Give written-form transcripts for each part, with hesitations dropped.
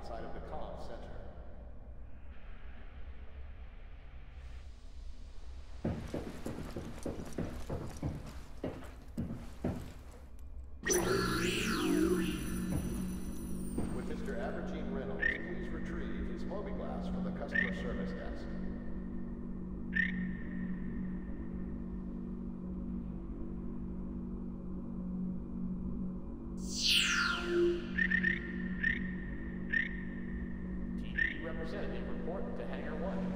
outside of the comm center. With Mr. Abergene Reynolds, please retrieve his Mobi-Glass from the customer service desk. TV representative, report to Hangar 1.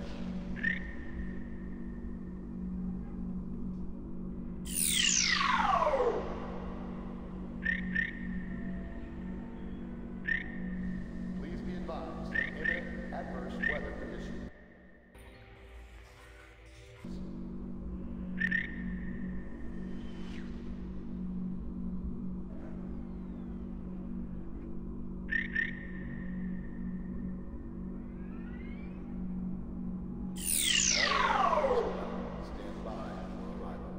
Please be advised of imminent adverse weather conditions. Stand by for arrival.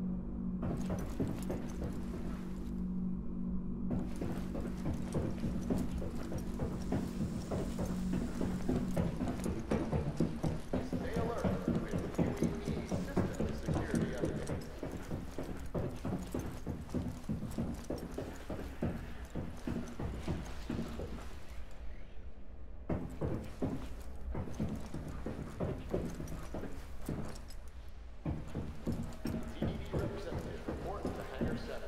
Stay alert with UEE system security updates. TDD representative, report to Hangar 7.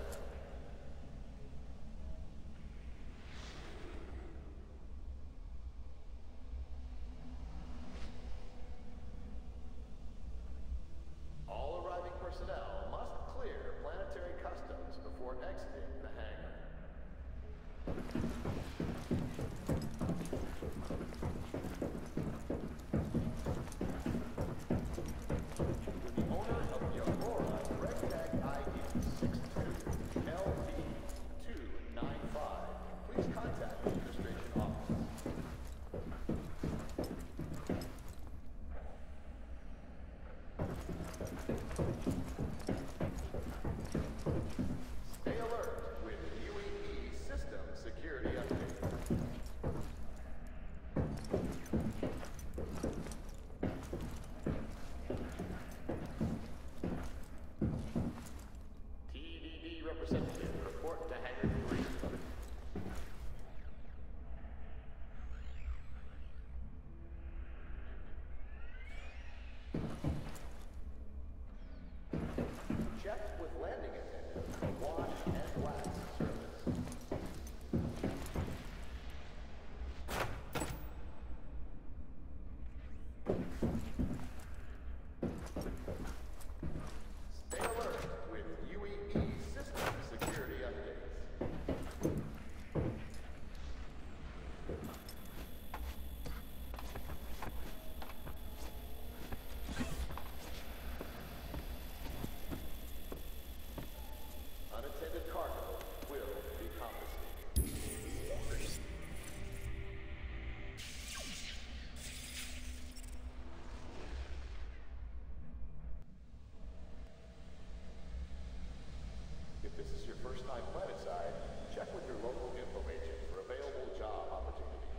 All arriving personnel must clear planetary customs before exiting the hangar. With the owner of the Aurora Red Tag ID 62LV295, please contact the administration office. Stay alert with UEE system security updates. TDD representative, report to Hangar 3. Check with landing attendants for wash and wax service. Stay alert with UEE system security updates. Unattended cargo will be confiscated. If this is your first time planetside, check with your local info agent for available job opportunities.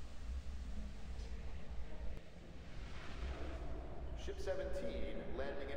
Ship 17 landing